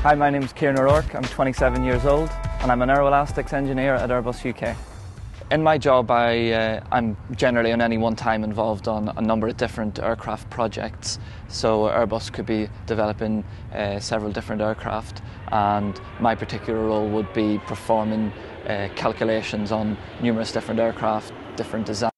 Hi, my name is Kieran O'Rourke. I'm 27 years old and I'm an Aeroelastics Engineer at Airbus UK. In my job, I'm generally on any one time involved on a number of different aircraft projects. So Airbus could be developing several different aircraft, and my particular role would be performing calculations on numerous different aircraft, different designs.